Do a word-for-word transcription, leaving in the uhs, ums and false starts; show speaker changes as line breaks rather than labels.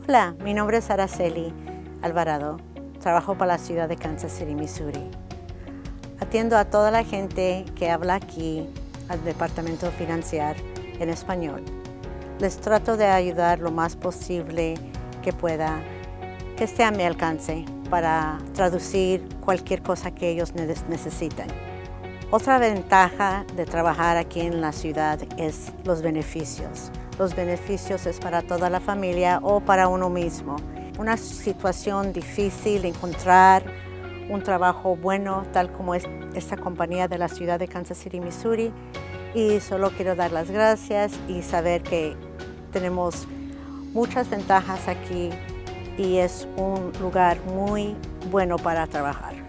Hola, mi nombre es Araceli Alvarado. Trabajo para la ciudad de Kansas City, Missouri. Atiendo a toda la gente que habla aquí al departamento financiero en español. Les trato de ayudar lo más posible que pueda, que esté a mi alcance para traducir cualquier cosa que ellos necesiten. Otra ventaja de trabajar aquí en la ciudad es los beneficios. Los beneficios es para toda la familia o para uno mismo. Una situación difícil encontrar un trabajo bueno, tal como es esta compañía de la ciudad de Kansas City, Missouri. Y solo quiero dar las gracias y saber que tenemos muchas ventajas aquí y es un lugar muy bueno para trabajar.